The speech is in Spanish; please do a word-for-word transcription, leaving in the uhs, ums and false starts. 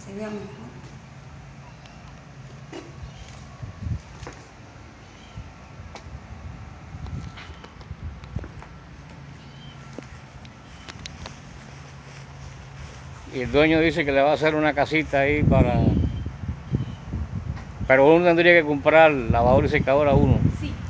se vea mejor. Y el dueño dice que le va a hacer una casita ahí para... Pero uno tendría que comprar lavadora y secadora uno. Sí.